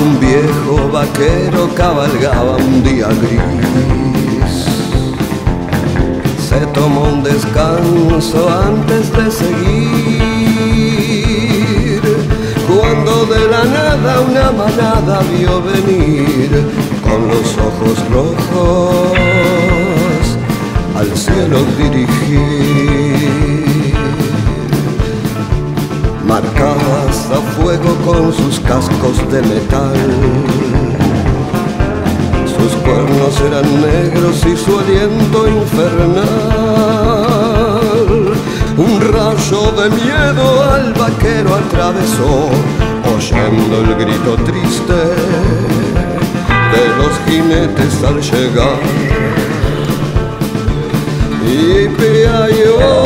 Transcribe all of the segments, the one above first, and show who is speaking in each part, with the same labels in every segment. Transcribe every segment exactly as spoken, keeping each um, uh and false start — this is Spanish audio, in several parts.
Speaker 1: Un viejo vaquero cabalgaba un día gris. Se tomó un descanso antes de seguir, cuando de la nada una manada vio venir, con los ojos rojos al cielo dirigir. Marcadas a fuego con sus cascos de metal, sus cuernos eran negros y su aliento infernal. Un rayo de miedo al vaquero atravesó, oyendo el grito triste de los jinetes al llegar. Yipi-ay-oh,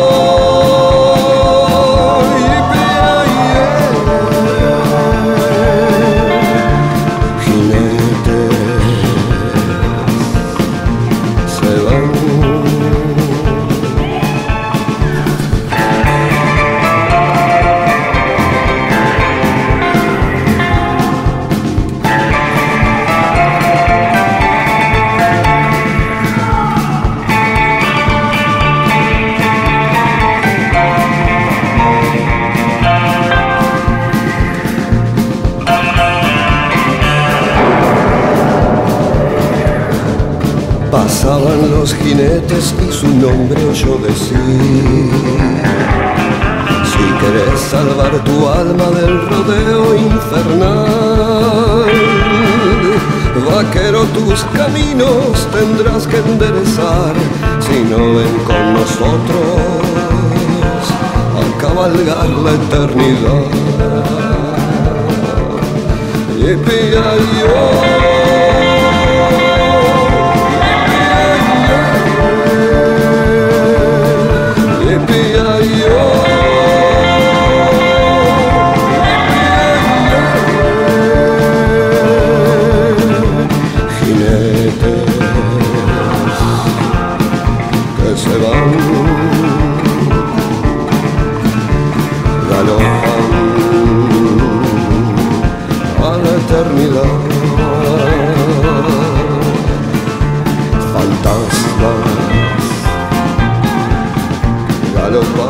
Speaker 1: pasaban los jinetes y su nombre oyó decir: si querés salvar tu alma del rodeo infernal, vaquero, tus caminos tendrás que enderezar, si no ven con nosotros a cabalgar la eternidad. Yipi-ay-oh, se van, galopan a la eternidad. Fantasmas galopan